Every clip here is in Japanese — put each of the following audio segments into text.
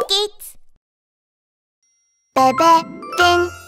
Kids ベベピン。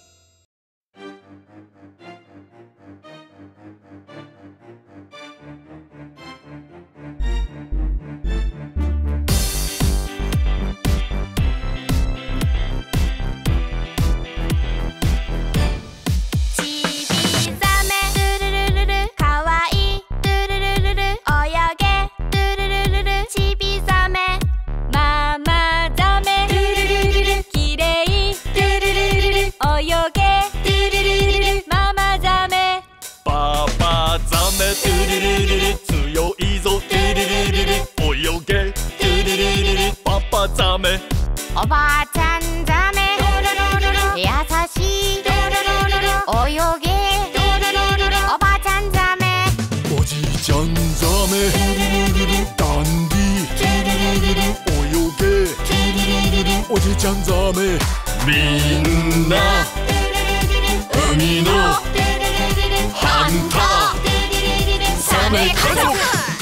おばあちゃんザメ優しい泳げおばあちゃんザメおじいちゃんザメダンディ泳げおじいちゃんザメみんな海のハンターサメ家族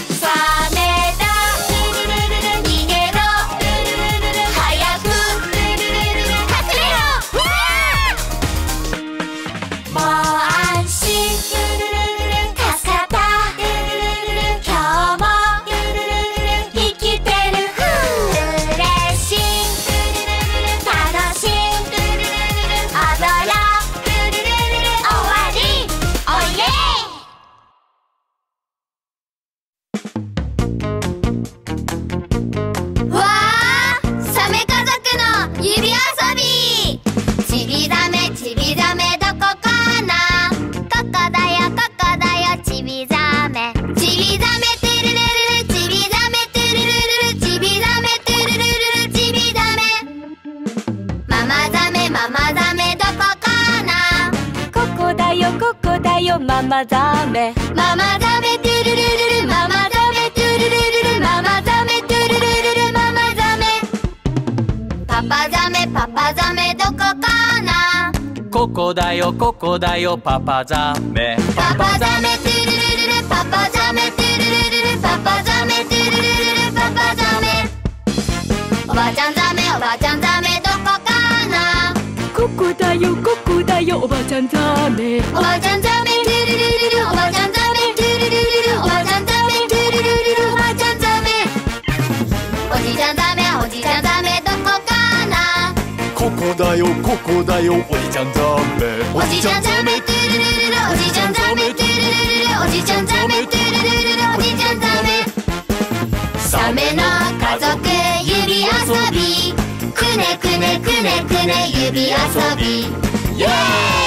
ママザメママザメトゥルルルルママザメトゥルルルルママザメトゥルルルルママザメパパザメパパザメどこかなここだよパパザメパパザメトゥルルルルパパザメトゥルルルルパパザメトゥルルルルパパザメおばあちゃんザメおばあちゃんザメどこかなここだよおばあちゃんザメおばあちゃんザメトゥルルルルおばあちゃんザメトゥルルルルおばあちゃんザメトゥルルルルおばあちゃんザメおじいちゃんザメおじいちゃんザメどこかなここだよおじいちゃんザメおじいちゃんザメトゥルルルルおじいちゃんザメトゥルルルルおじいちゃんザメトゥルルルルおじいちゃんザメサメの家族指遊びくねくねくねくね指遊びイエーイ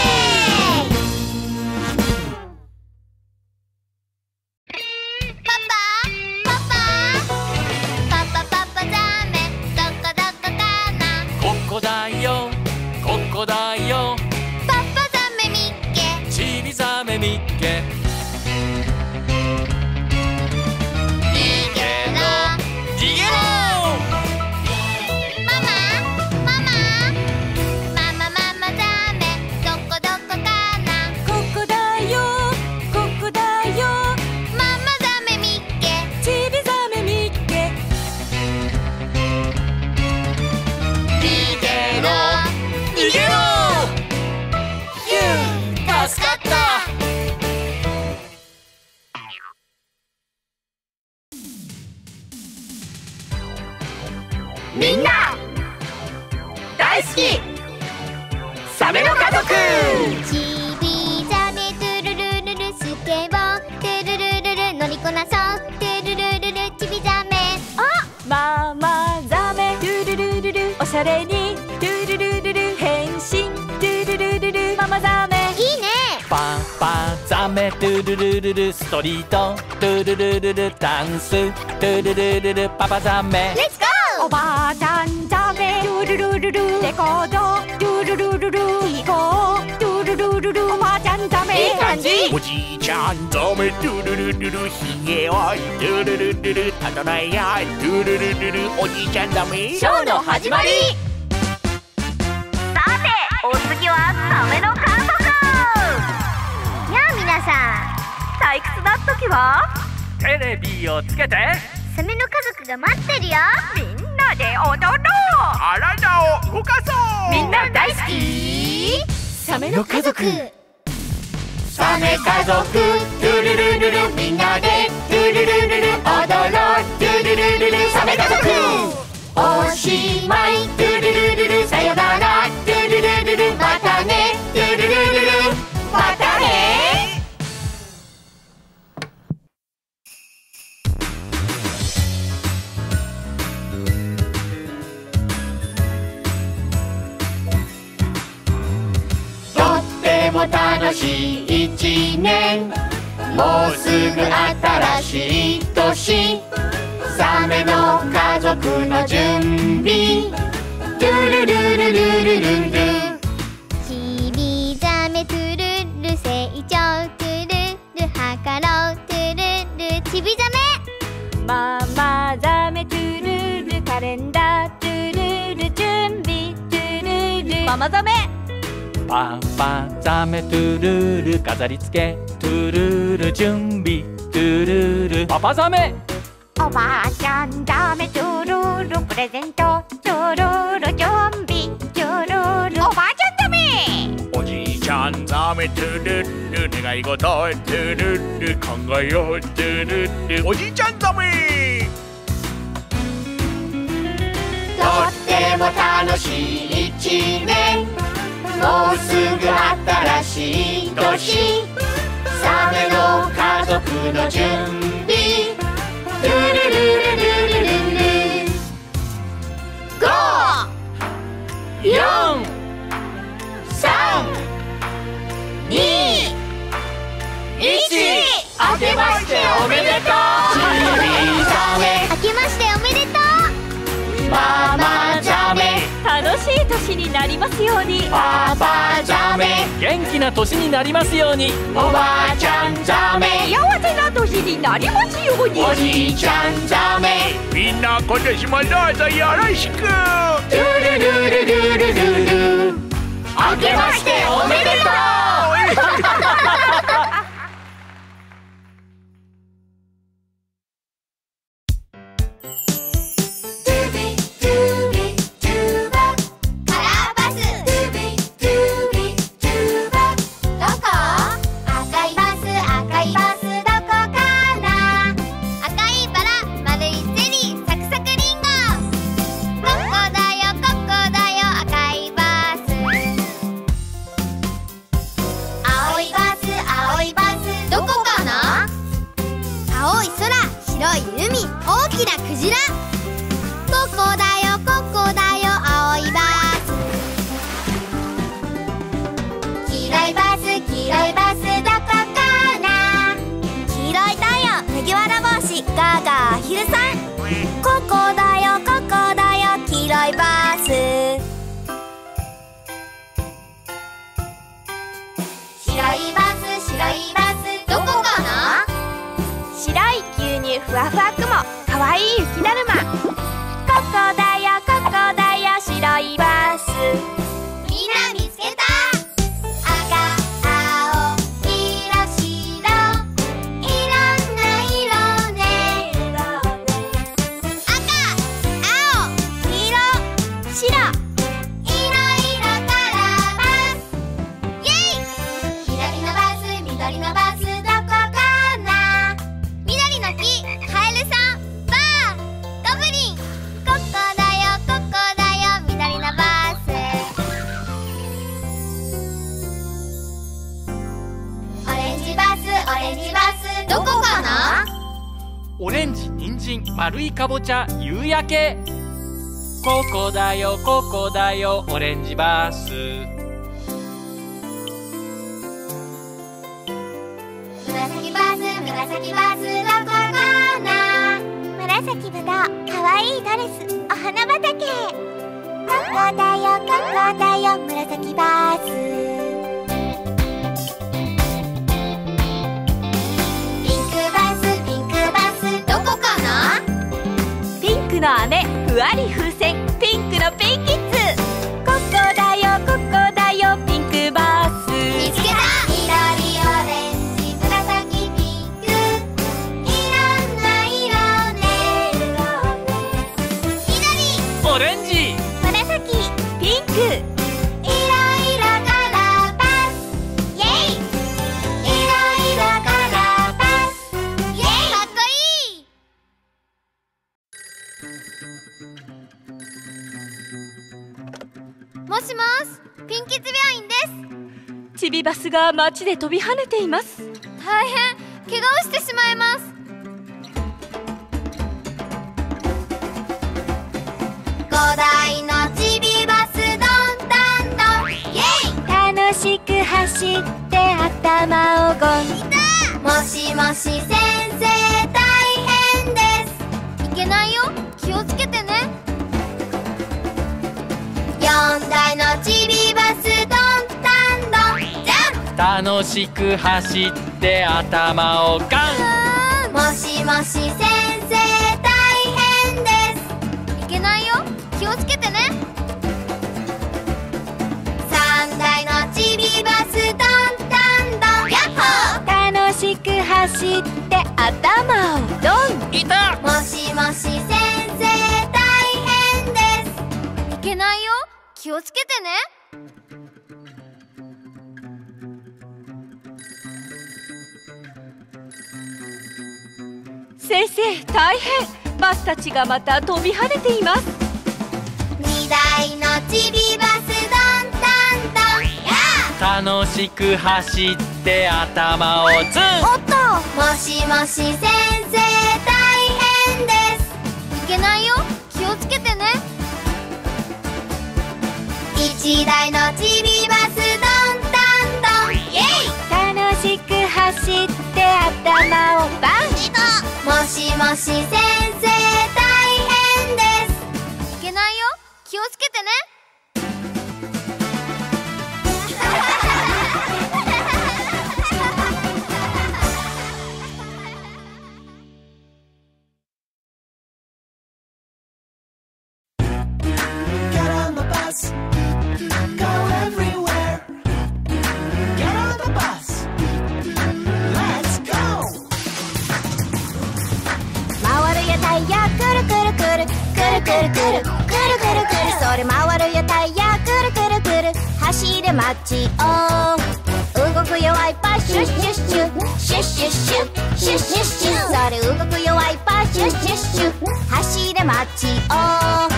ここだよパパザメみっけちびザメみっけ逃げろ逃げろママザメどこかなここだよママザメみっけちびザメみっけ逃げろ逃げろ助かったみんな大好きサメの家族ちびザメトゥルルルルスケボートゥルルルル乗りこなそうトゥルルルルちびザメママザメトゥルルルルおしゃれにトゥルルルル変身トゥルルルルママザメいいねパパザメトゥルルルルストリートトゥルルルルダンストゥルルルルパパザメレッツゴーおばあちゃんザメトゥルルルルレコードトゥルルルル行こうトゥルルルルおばあちゃんザメいい感じおじいちゃんザメトゥルルルルひげはトゥルルルルたとないやトゥルルルルおじいちゃんザメショーの始まりさてお次はサメの家族やあ皆さん退屈な時はテレビをつけてサメの家族が待ってるよみんなで踊ろうかそう。 みんな大好きサメの家族。 サメ家族トゥルルルル、みんなでトゥルルルル踊ろう。トゥルルルルサメ家族。おしまいトゥルルルル、さよならトゥルルルル、またねトゥルルルル、またね。とっても楽しい一年、もうすぐ新しい年。サメの家族の準備、トゥルルルルルルンルン。 ちびザメトゥルル、成長トゥルル、はかろうトゥルル、ちびザメ。 ママザメトゥルル、カレンダートゥルル、準備トゥルル。ママザメ。 パパザメトゥルル、飾り付けトゥルル、準備トゥルル。パパザメ。 おばあちゃんザメトゥルル、プレゼントトゥルル、準備トゥルル。おばあちゃんザメ。 おじいちゃんザメトゥルル、願い事トゥルル、考えようトゥルル。おじいちゃんザメ。 とっても楽しい一年、もうすぐ新しい年。サメの家族の準備、トゥルルルルルルル。5、4、3、2、1。明けましておめでとう。ちびザメ。 明けましておめでとう。 ママザメ。 楽しい年になりますように。 パパザメ。 元気な年になりますように。 おばあちゃんザメ。 幸せな年になりますように。 おじいちゃんザメ。 みんな今年もどうぞよろしく。 トゥルルルルルルル。明けましておめでとう。 ふわふわ雲、かわいい雪だるま。ここだよここだよ、白いバス。 みんな見つけた。赤、青、黄色、白、いろんな色ね。赤、青、黄色、白、いろいろからバス。イェイ。緑のバス、緑のバス、どこかな。緑の木、カエルさん、バー、ゴブリン。ここだよここだよ、緑のバス。オレンジバス、オレンジバス、どこかな。 オレンジ、人参、丸いかぼちゃ、夕焼け。ここだよここだよ、オレンジバス。 紫バス、紫バス、どこかな。紫ぶどう、かわいいドレス、お花畑。ここだよここだよ、紫バス。ピンクバス、ピンクバス、どこかな。 ピンクの飴、ふわり風船、ピンクのペンキッズ。ここだよここだよ、ピンクバス。 見つけた。緑、オレンジ、紫、ピンク、いろんな色ね。緑、 オレンジ、 紫、ピンもしもし、ピンキチ病院です。 ちびバスが街で飛び跳ねています。 大変、怪我をしてしまいます。5台のちびバスどんどんどん、イエイ。 楽しく走って頭をゴン。 もしもし先生、大変です。いけないよ、気をつけてね。4台のちびバスどんどんどん、ジャンプ。 楽しく走って頭をガン。 もしもし先生、大変です。いけないよ、気をつけてね。3台のちびバスどんどんどん、ヤッホー。 楽しく走って頭をドン。 いた。 もしもし先生、大変です。いけないよ、気をつけてね。 先生、大変。バスたちがまた飛び跳ねています。 2台のちびバスどんどんどん、ヤー。 楽しく走って頭をズン。 おっと。もしもし先生、大変です。いけないよ、気をつけてね。1台のちびバスどんどんどん、イエイ。 楽しく走って頭をバン。 もしもし先生、大変です。いけないよ、気をつけてね。 Get on the bus, go everywhere. Get on the bus, let's go. 回るよタイヤ、くるくるくる、くるくるくる、くるくるくる、それ回るよタイヤ、くるくるくる、走れ街を動く弱いパシュッシュッシュッシュッシュッシュッシュッシュッシュッ、それ動く弱いパシュッシュッシュッ、走れ街を。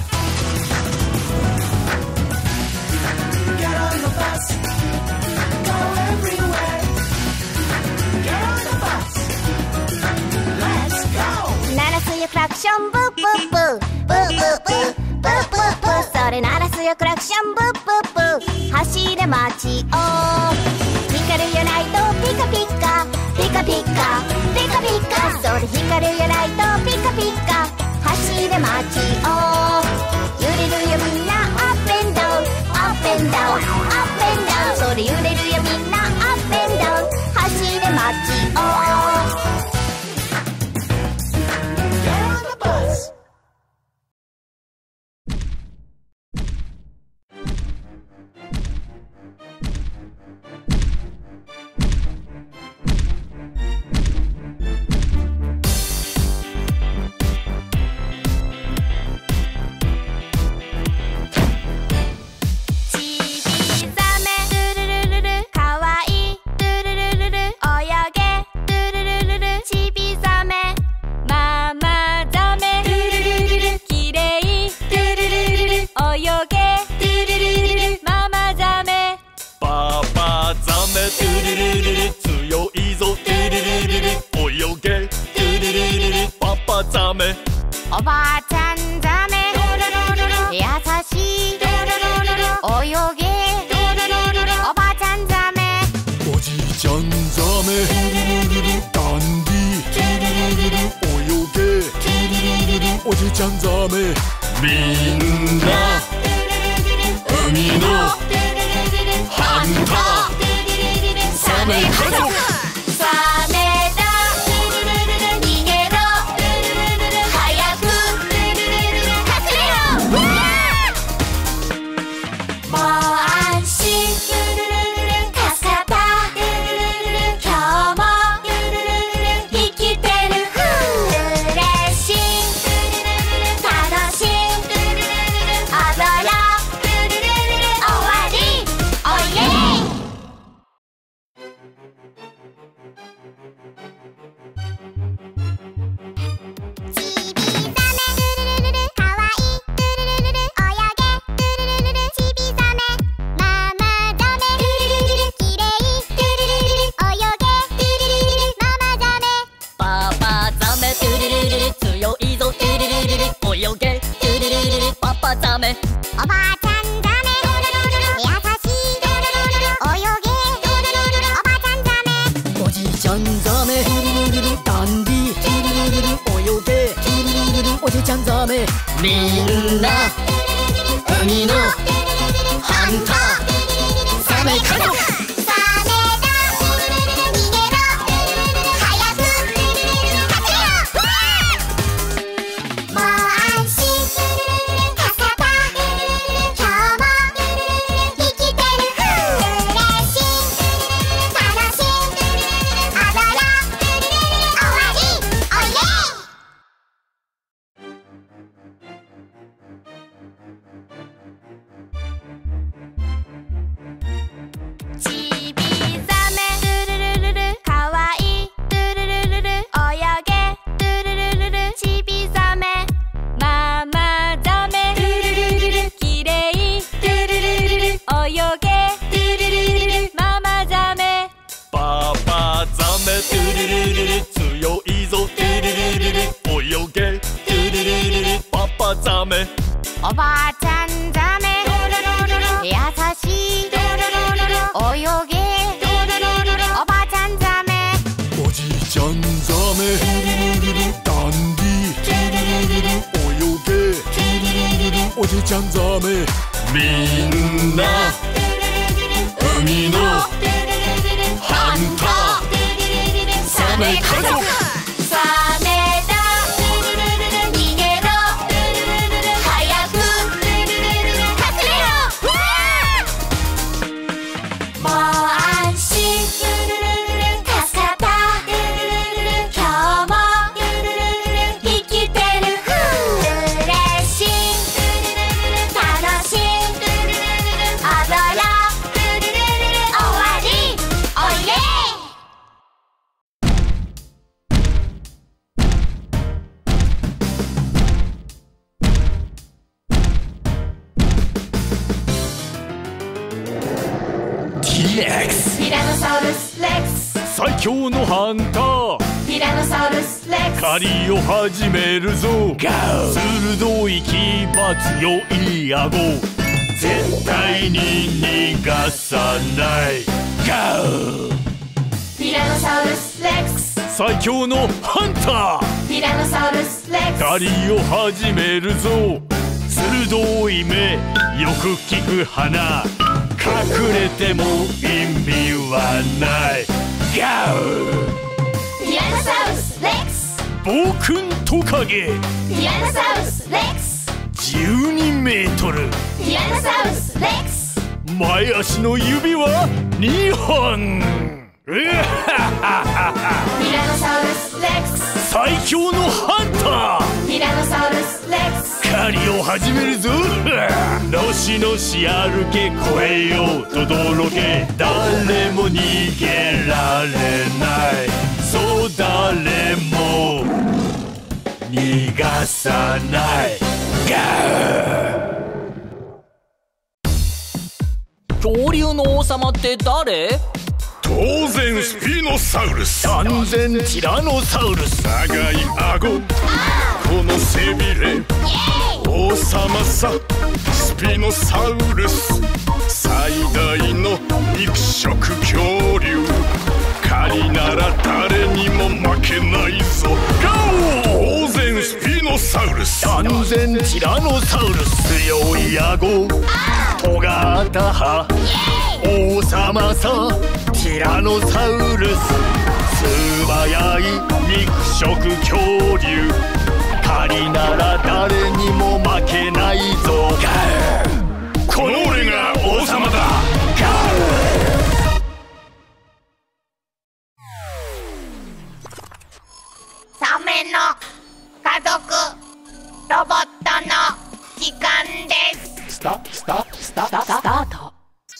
Get on the bus, go everywhere. Get on the bus, let's go. 鳴らすよクラクションブーブーブーブーブーブーブーブーブー、それ鳴らすよクラクションブーブーブー、走れ街を光るよライトピカピカピカピカピカピカ、それ光るよライトピカピカ、走れ街を揺れるよみんなアップエンダウンアップエンダウンアップエンダウン、それ揺れるよみんなアップエンダウン、走れ街を。 Get on the bus. おばあちゃんザメ優しい泳げおばあちゃんザメ、 おじいちゃんザメダンディ泳げおじいちゃんザメ、みんな海のハンターサメ家族。 サメだ逃げろ早く隠れろ、もう安心助かった、今日も生きてる、嬉しい楽しい踊ろう終わりおいえい。 マザメおばあちゃんザメ優しい泳げおばあちゃんザメおじいちゃんザメダンディ泳げおじいちゃんザメみんな海のハンターザメ家族ザメだ逃げろ早く隠れろもう安心かさた今日も生きてる嬉しい楽しい踊ろう終わりおいでちびザメルルルルルかわいいルルルルル泳げルルルルルちびザメママザメきれい泳げママザメパパザメトゥルルルル強いぞトゥルルルル泳げトゥルルルルパパザメおばあちゃんザメ優しい泳げおばあちゃんザメおじいちゃんザメダンディ泳げおじいちゃんザメみんな海のハンターザメ家族ザメだ逃げろ早く隠れろもう安心かさた今日も生きてる嬉しい楽しい踊ろう終わりおいでティラノサウルスレックス最強のハンターティラノサウルスレックス狩りを始めるぞ鋭い牙強い顎絶対に逃がさないティラノサウルスレックス最強のハンターティラノサウルスレックス狩りを始めるぞ鋭い目よく利く鼻隠れても意味はないティラノサウルスレックス暴君トカゲティラノサウルスレックス 12メートルティラノサウルスレックス前足の指は2本ティラノサウルスレックス最強のハンターティラノサウルスレックス狩りを始めるぞのしのし歩け越えようとどろけ誰も逃げられないそう誰も逃がさない恐竜の王様って誰？ 当然スピノサウルス断然ティラノサウルス長い顎この背びれ王様さスピノサウルス最大の肉食恐竜狩りなら誰にも負けないぞ当然スピノサウルス断然ティラノサウルス強い顎尖った歯王様さティラノサウルス素早い肉食恐竜狩りなら誰にも負けないぞこの俺が王様だサメの家族ロボットの時間ですスタート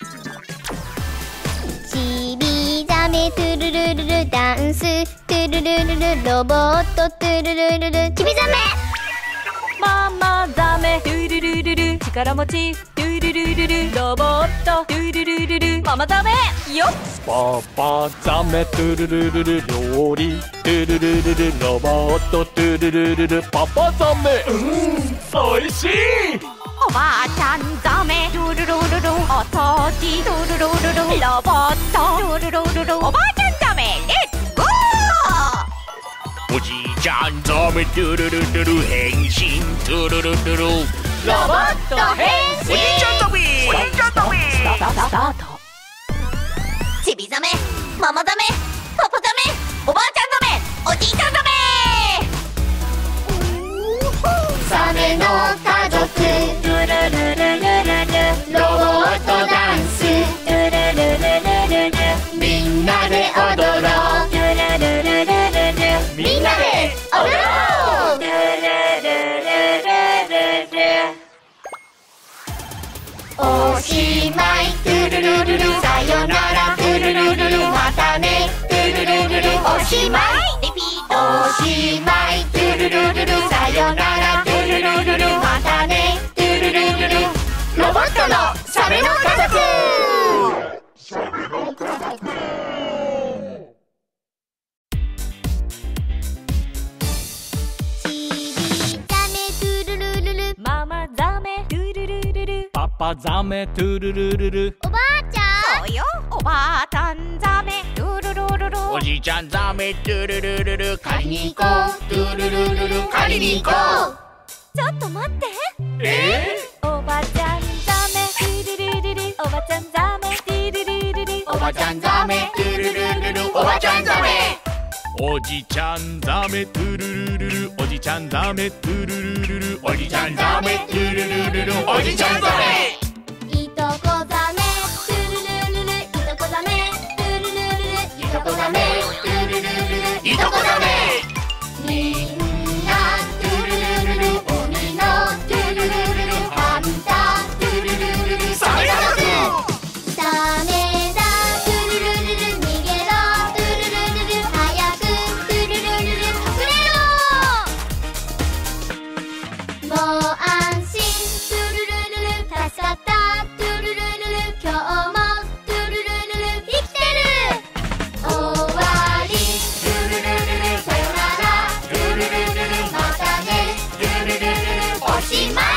ちびザメトゥルルルルダンストゥルルルルロボットトゥルルルルちびザメママザメトゥルルルル力持ちトゥルルルルロボットトゥルルルルママザメよっパパザメトゥルルルル料理トゥルルルルロボットトゥルルルルパパザメおいしいおばあちゃんザメルルルルルお掃除ルルルルルロボットルルルルルおばあちゃんザメレッツゴー。 おじいちゃんザメトゥルルルル変身トゥルルルルロボット変身。 おじいちゃんザメスタート。 ちびザメ、ママザメ、パパザメ、おばあちゃんザメ、おじいちゃんザメ。サメの家族ルルルルルルルロボットダンスルルルルルルルみんなで踊ろうルルルルルルルみんなで踊ろうルルルルルルおしまいトゥルルルルさよならトゥルルルルまたねトゥルルルルおしまいリピートおしまいトゥルルルルさよならトゥルルルルまたねトゥルルルルロボットのサメの家族ちびザメトゥルルルルママザメルルルルルパパザメトゥルルルルおばあちゃんそうよおばあちゃんザメルルルルルおじいちゃんザメトゥルルルル借りに行こうトゥルルルル借りに行こうちょっと待っておばちゃんザメルルルルルおばちゃんザメルルルルルおばちゃんザメトゥルルルルおばちゃんザメおじちゃんザメトゥルルルルおじちゃんザメトゥルルルルおじちゃんザメトゥルルルルおじちゃんザメいとこザメトゥルルルルいとこザメトゥルルルルいとこザメトゥルルルルいとこザメみんなトゥルルルル海のトゥルルルルハンタートゥルルルルサメ家族サメだトゥルルルル逃げろトゥルルルル早くトゥルルルル隠れろもう安心トゥルルルル助かったトゥルルルル今日もトゥルルルル生きてる終わりトゥルルルルさよならトゥルルルルまたねトゥルルルルおしまい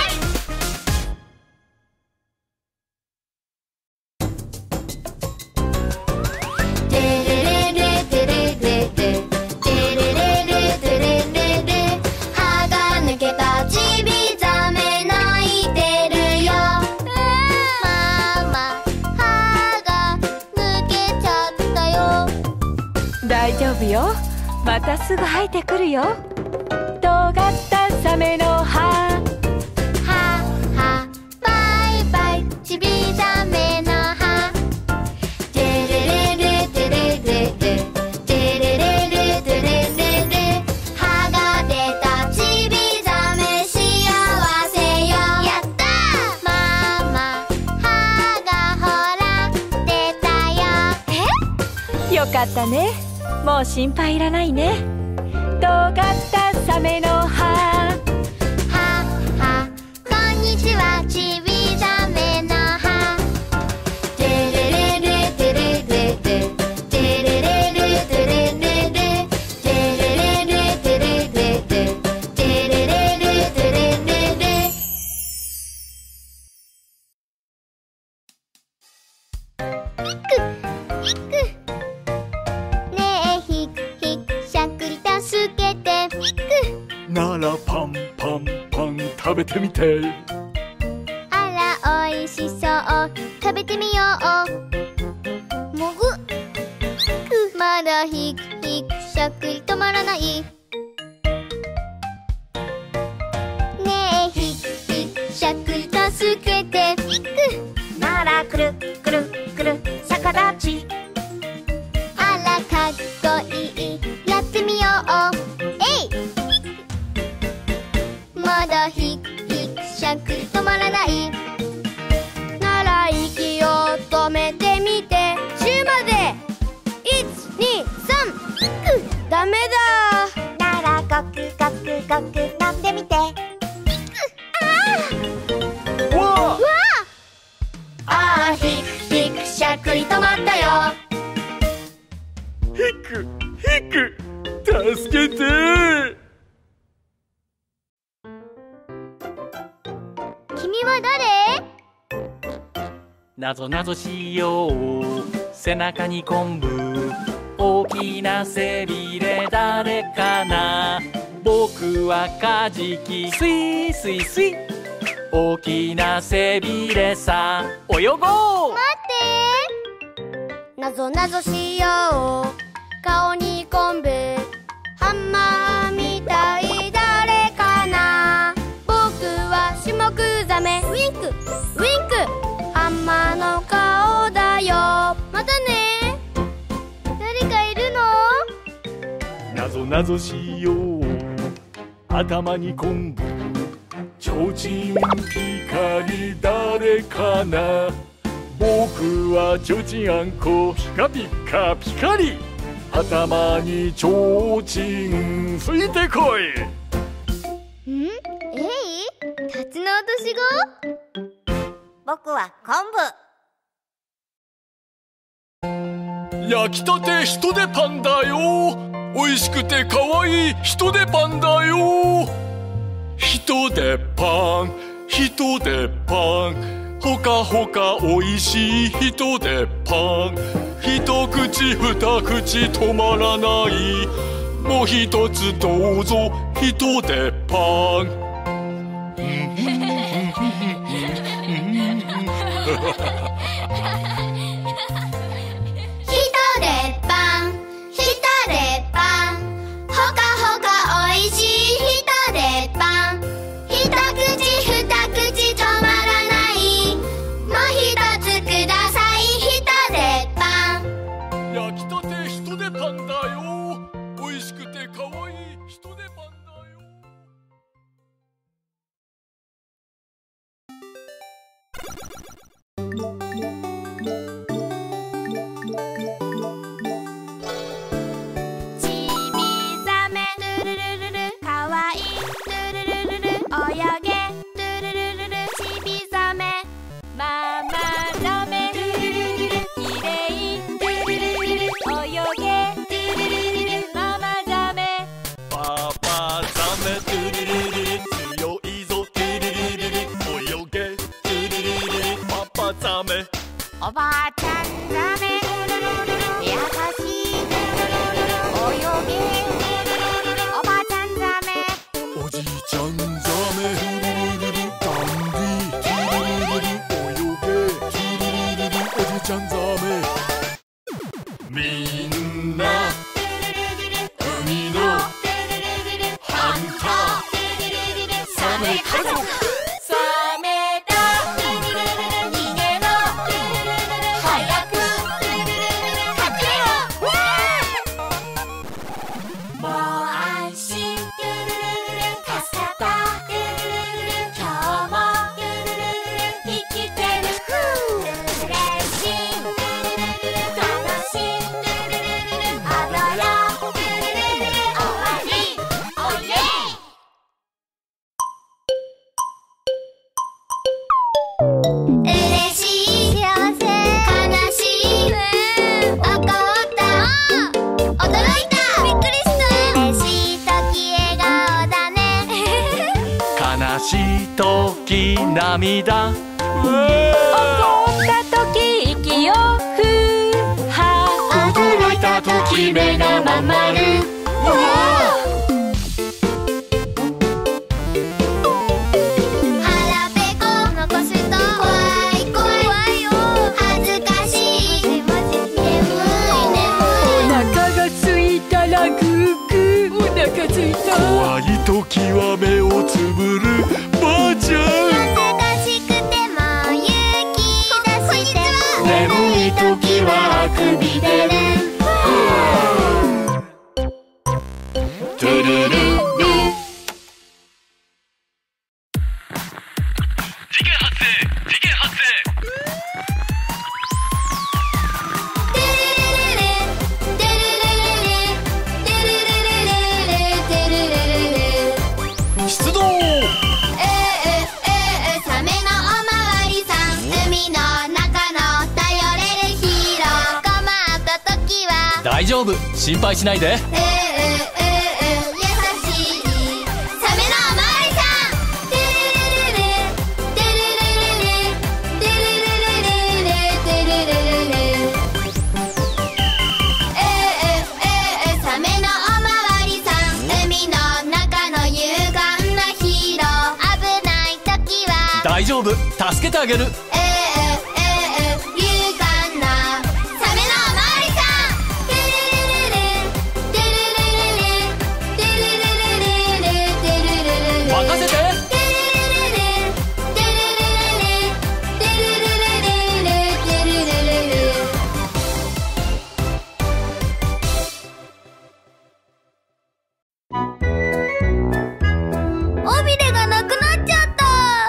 テレレレテレレレテレレレテレレレ歯が抜けたちびザメ泣いてるよママ歯が抜けちゃったよ大丈夫よまたすぐ生えてくるよ尖ったサメの歯ははバイバイちびザメの歯テレレレテレレレテレレレテレレレ歯が出たちびザメ幸せよやったママ歯がほら出たよよかったねもう心配いらないね尖ったサメの歯ははこんにちはちびザメの歯テレレレテレレレテレレレテレレレテレレレテレレレテレレレテレレレひくねえひくひくしゃくり助けてひくならパンパンパン食べてみてあらおいしそう食べてみようもぐまだひくひくしゃくり止まらないねえひくひくしゃくり助けてひくならくるくるくる逆立ちあらかっこいいやってみようえいまだひくひくしゃくり止まらないなら息を止めてみて10まで123ダメだならゴクゴクゴク飲んでみてわああひくひくしゃくり止まったよひくひく助けて君は誰？ なぞなぞしよう。背中に昆布、大きな背びれ、誰かな？僕はカジキ、スイスイスイ。大きな背びれさ、泳ごう。 待って。なぞなぞしよう。顔に昆布、ハンマーみたい、誰かな？僕はシュモクザメ、ウィンクウィンク。ハンマーの顔だよ。またね。誰かいるの？ なぞなぞしよう。頭に昆布、ちょうちん光、誰かな？僕はちょうちんあんこ、ピカピカピカリ。頭にちょうちん、ついてこい。 タツノオトシゴ？ 僕は昆布。 焼きたて人手パンだよ。おいしくてかわいい人手パンだよ。人手パン、人手パン、ほかほかおいしい人手パン。一口二口止まらない。もう一つどうぞ人手パン。 おばあちゃんザメ、優しい、泳げ、おばあちゃんザメ。 おじいちゃんザメ、ダンディ、泳げ、おじいちゃんザメ。みんな海のハンター、サメ家族。 涙、 怒った時息をふうは、 驚いた時目がまん丸。 腹ペコ残すと怖い怖いよ。恥ずかしい、眠いお腹がついたらグーグー、お腹ついた。 怖い時は目をつぶるばあちゃん。眠い時はあくび出る。トゥルルル。事件発生、事件発生。出動。 サメのおまわりさん、海の中の頼れるヒーロー。困った時は大丈夫、心配しないで。 優しいサメのおまわりさん。トゥルルルルトゥル夫、助けてあげる。 勇敢なサメのおまわりさん。トゥルルルルトゥルルルルトゥルルルルトゥルルルル任せて。 トゥルルルルトゥルルルルトゥルルルルトゥルルルル。尾びれがなくなっちゃった。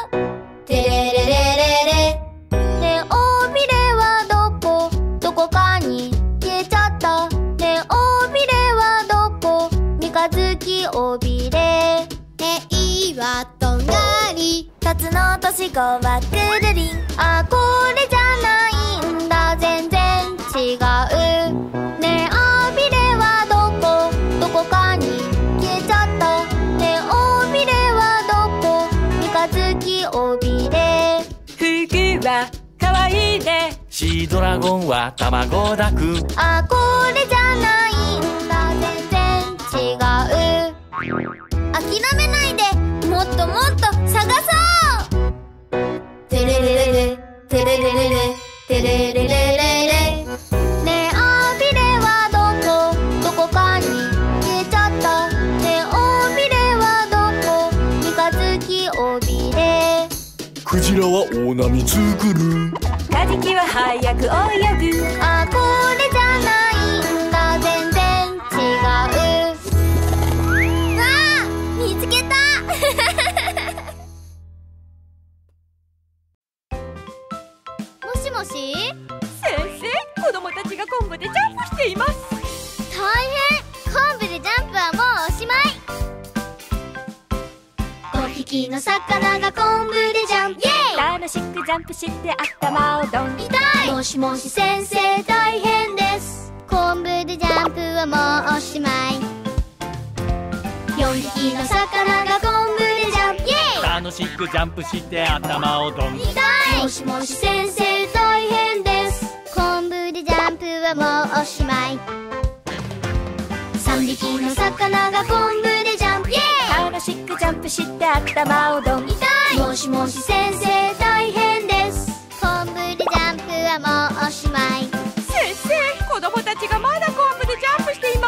テレレレレレ。ねえ尾びれはどこかに消えちゃった。ねえ尾びれはどこ、三日月尾びれ。ねえ岩とんがり、タツノオトシゴはくるりん。あ、これじゃないんだ、全然違う。ねえ尾びれはどこかに消えちゃった。ねえ尾びれはどこ、三日月尾びれ。 服はかわいいね。 シードラゴンは卵を抱く。 あ、これじゃないんだ、全然違う。諦めないで、もっともっと探そう。テレレレレテレレレレテレレレレレ。ねえ尾びれはどこかに消えちゃった。ねえ尾びれはどこ、三日月尾びれ。 クジラは大波作る。 カジキは早く泳ぐ。 あ、これじゃないんだ、全然違う。わあ、見つけた。もしもし。 先生、子供たちが昆布でジャンプしています。 大変。昆布でジャンプはもうおしまい。5匹の魚が昆布でジャンプ。イエーイ。 楽しくジャンプして頭をドン。 痛い。もしもし先生、大変です。昆布でジャンプはもうおしまい。4匹の魚が昆布でジャンプ。イエーイ。 楽しくジャンプして頭をドン。 痛い。もしもし先生、大変です。昆布でジャンプはもうおしまい。3匹の魚が昆布でジャンプ。イエーイ。 楽しくジャンプして頭をドン。 痛い。もしもし先生、大変です。昆布でジャンプはもうおしまい。 先生、子供たちがまだ昆布でジャンプしています。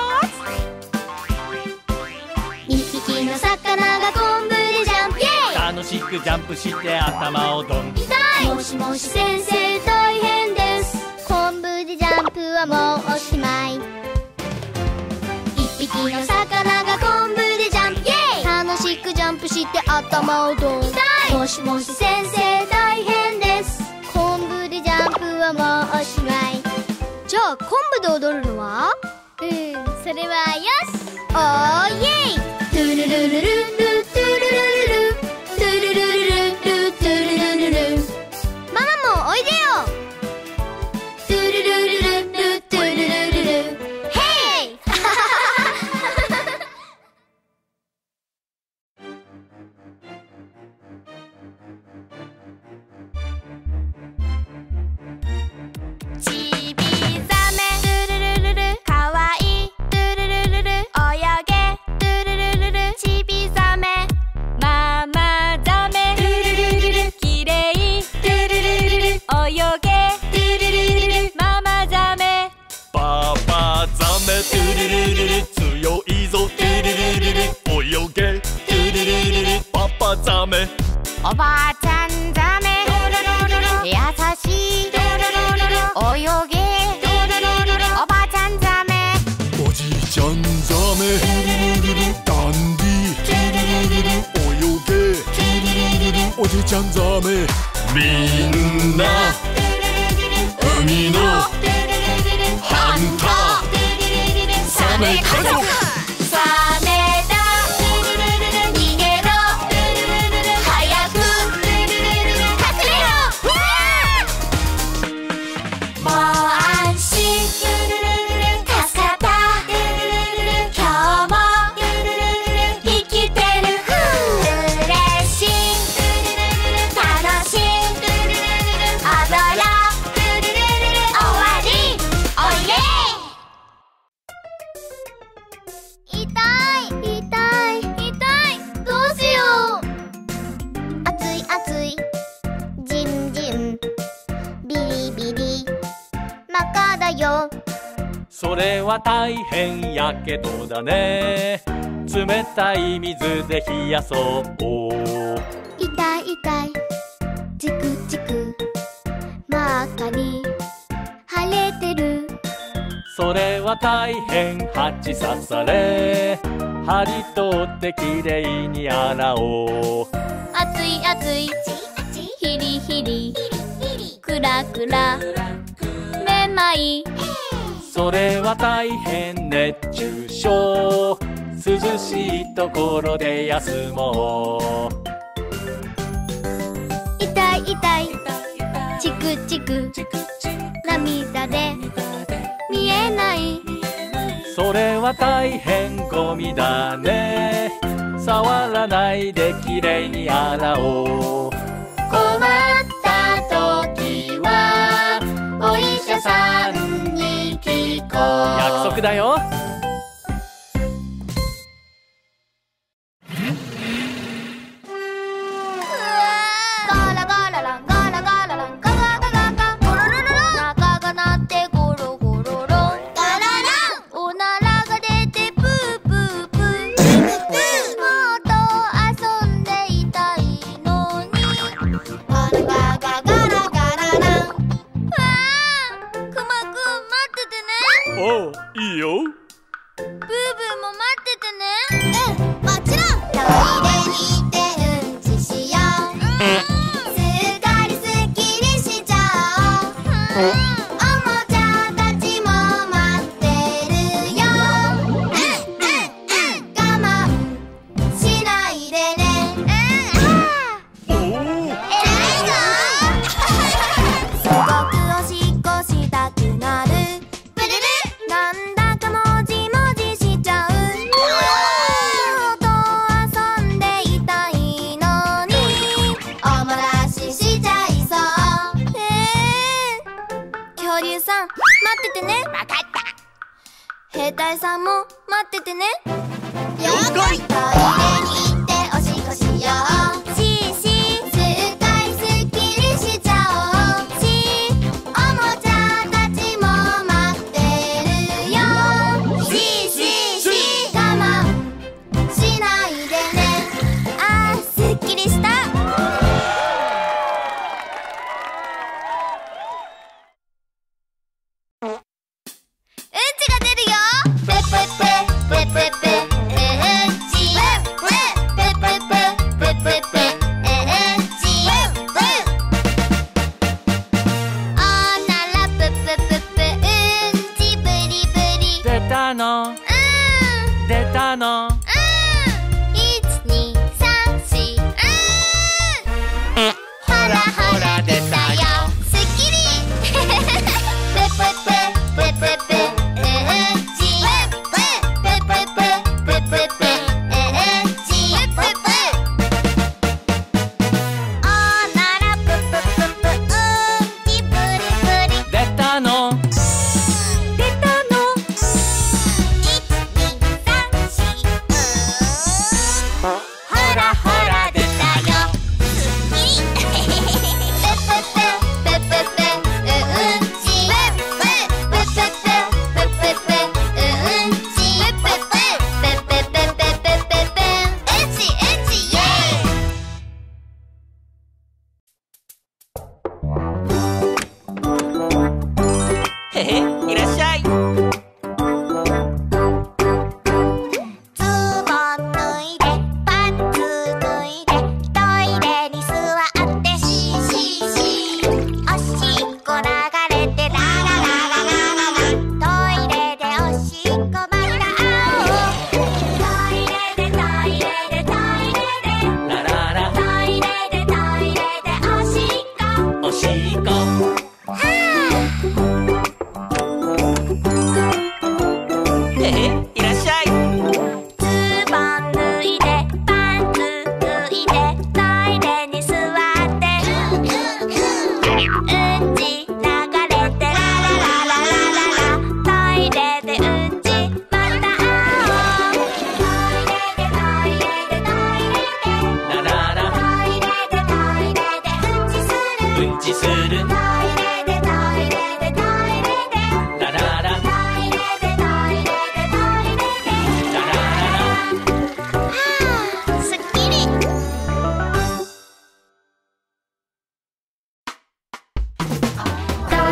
2匹の魚が昆布でジャンプ。イエーイ。 楽しくジャンプして頭をドン。 痛い。もしもし先生、大変です。昆布でジャンプはもうおしまい。1匹の魚が昆布でジャンプ。イエーイ。楽しくジャンプして頭をドン。痛い。もしもし先生、大変です。昆布でジャンプはもうおしまい。じゃあ昆布で踊るのは？それはよし。おーイエイ。トゥルルルルルトゥルルルルトゥルルルルルトゥルルルル。ママもおいでよ。トゥルルルルルトゥルルルル。ヘイ。ちびザメトゥルルルルかわいいトゥルルルル泳げトゥルルルルちびザメママザメトゥルルルルきれいトゥルルルル泳げトゥルルルルママザメパパザメトゥルルルル強いぞトゥルルルル泳げトゥルルルルパパザメおばあちゃんザメ優しい泳げおばあちゃんザメおじいちゃんザメダンディ泳げおじいちゃんザメみんな海のハンターザメ家族ザメだ逃げろ早く隠れろもう安心助かった今日も生きてる嬉しい楽しい踊ろう終わりおいでよ。 それは大変やけどだね。冷たい水で冷やそう。 痛い痛いチクチク真っ赤に腫れてる。 それは大変蜂刺され。針取ってきれいに洗おう。 熱い熱いヒリヒリクラクラめまい。 それは大変熱中症。涼しいところで休もう。 痛い痛いチクチク涙で見えない。 それは大変ゴミだね。触らないできれいに洗おう。 困った時はお医者さんに聞こう。 約束だよ。 ガラガラランガラガラランガガガガガゴロロロロ。中が鳴ってゴロゴロロンガララン。おならが出てプープープープープー。もっと遊んでいたいのにガラガガガラガララン。わあ、くまくん待っててね。 おう、いいよ。 ブーブーも待っててね。うん、もちろん。トイレに行ってうんちしよう。すっかりすっきりしちゃおう。おもちゃたちも待ってるよ。我慢しないでね。 おお、 偉いぞ。すごくおしっこしたくなる。ブルル。なんだかもじもじしちゃう。もっと遊んでいたいのにおもらししちゃいそう。恐竜さん待っててね。わかった。兵隊さんも待っててね。了解。トイレに行っておしっこしよう。しーしーすっかりすっきりしちゃおう。しーおもちゃたちも待ってるよ。しーしーしー我慢しないでね。あーすっきりした。うんちが出るよ。ペッペッペペッペッペうんち。ペッペッペペッペッペうんち。おならププププうんちブリブリ。 出たの出たの。 1,2,3,4ほらほら出たよ。すっきり。ペッペッペペッペッペうんち。ペッペッペペッペッペうんち。おならププププうんちブリブリ。 出たの出たの。1,2,3,4ほらほら出たよ。すっきり。ペッペッペペッペッペうんち。ペッペッペペッペッペうんち。ペッペッペペッペッペッペッペッペッペン。エチエチイェイ。 へへ、いらっしゃい。 ズボン脱いでパンツ脱いでトイレに座ってシーシーシー。おしっこ流れてラララララララ。トイレでおしっこまた会おう。トイレでトイレでトイレでラララトイレでトイレでおしっこ。 おしっこ。 へへ、いらっしゃい。 ズボン脱いでパンツ脱いでトイレに座ってうんち流れてラララララララ。トイレでうんちまた会おう。トイレでトイレでトイレでラララトイレでトイレでうんちする。 うんちする。 トイレでトイレでトイレでララ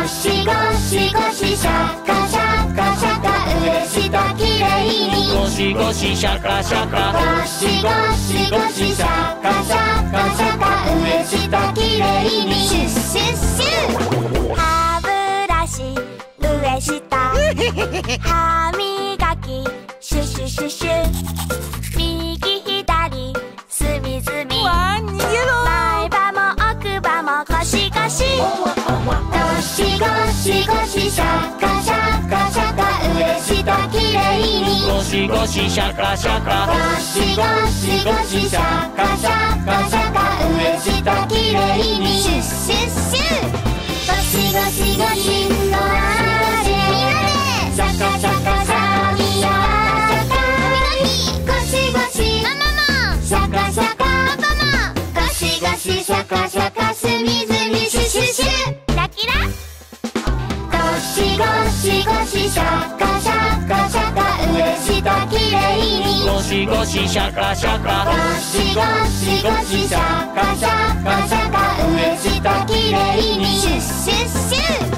シゴシゴシシャカシャカシャカ上下きれいにゴシゴシシャカシャカゴシゴシゴシシャカシャカシャカ上下きれいにシュッシュッシュ歯ブラシ上下歯磨きシュシュシュシュ右左隅々 わー逃げろ前歯も奥歯もゴシゴシゴシゴシゴシシャカシャカシャカ上下きれいにゴシゴシシャカシャカゴシゴシゴシシャカシャカシャカ上下きれいにシュッシュッシュゴシゴシゴシのあれシャカシャカシャカシャカゴシゴシママもシャカシャカパパもゴシゴシシャカシャカ隅々シュシュシュキラキラゴシゴシゴシシャカシャカシャカ上下きれいにゴシゴシシャカシャカゴシゴシゴシシャカシャカシャカ上下きれいにシュッシュッシュ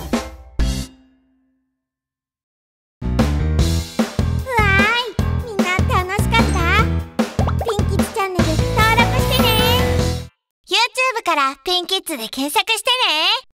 わーいみんな楽しかった？ピンキッズチャンネル登録してね。 YouTube からピンキッズで検索してね。